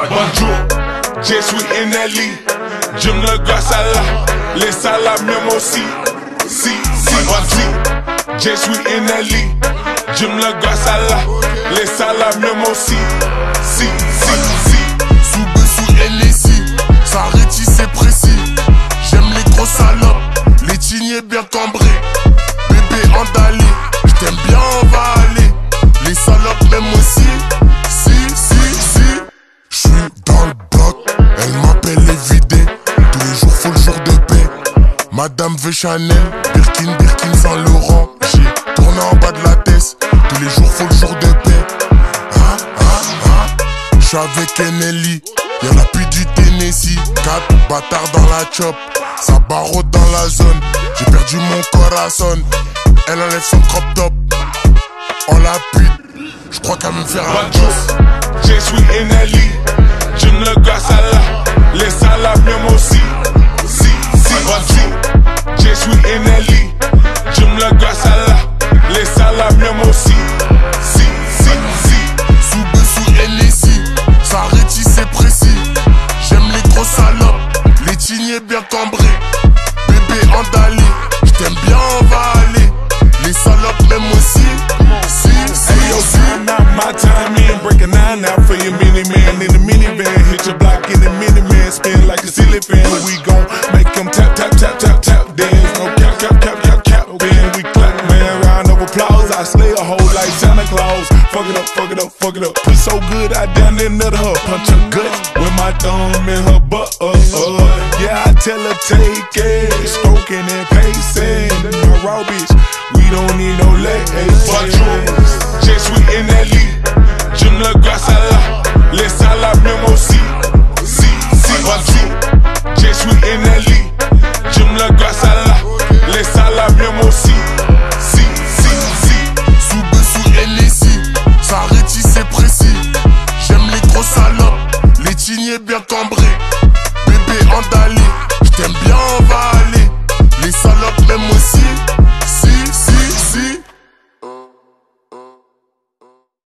Bonjour, je suis NLE. J'aime le gars salade, les salades même aussi. Bonjour, je suis NLE. J'aime le gars salade, les salades même aussi. Sous NLE, ça rétit c'est précis. J'aime les gros salopes, les tignés bien cambrés. Bébé endalé, j't'aime bien on va aller. Les salopes même aussi. J'suis dans le bloc, elle m'appelle évidé. Tous les jours faut le jour de paix. Madame veut Chanel, Birkin Saint Laurent. J'ai tourné en bas de la tête. Tous les jours faut le jour de paix. J'suis avec NLE, y'en a plus du Tennessee. 4 bâtards dans la chop, ça barreau dans la zone. J'ai perdu mon corazon, elle enlève son crop top. On la pute, j'crois qu'elle me faire un Bonjour, je suis NLE. J'aime le gars salade, les salades même aussi. Bonjour, je suis NLE. J'aime le gars salade, les salades même aussi. Sous NLE, ça rétit c'est précis. J'aime les gros salopes, les tignés bien cambrés. Bébé endalé, j't'aime bien on va aller. Les salopes même aussi. Hey yo, time out, my time in. Break a 9 out for your mini man in the minivan. Hit your block in the miniman, spin like a silly fan. We gon' make them tap, tap, tap, tap, tap dance. No cap, cap, cap, cap, cap. Then we clap, man, round of applause. I slay a hoe like Santa Claus. Fuck it up, fuck it up, fuck it up. Put so good, I down there nut her. Punch her guts with my thumb in her butt. Yeah, I tell her take it, stroking and pacing. My raw bitch, we don't need no legs. Bonjour, je suis NLE. J'aime le gars salade, les salades même aussi. Bonjour, je suis NLE. J'aime le gars salade, les salades même aussi. Sous NLE, ça rétit c'est précis. J'aime les gros salopes, les tignés bien